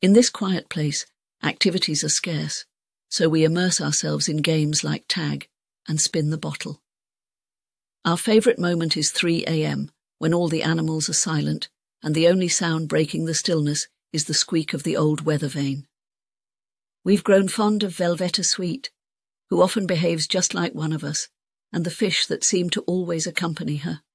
In this quiet place, activities are scarce, so we immerse ourselves in games like tag and spin the bottle. Our favourite moment is 3 a.m, when all the animals are silent, and the only sound breaking the stillness is the squeak of the old weather vane. We've grown fond of Velvetta Sweet, who often behaves just like one of us, and the fish that seem to always accompany her.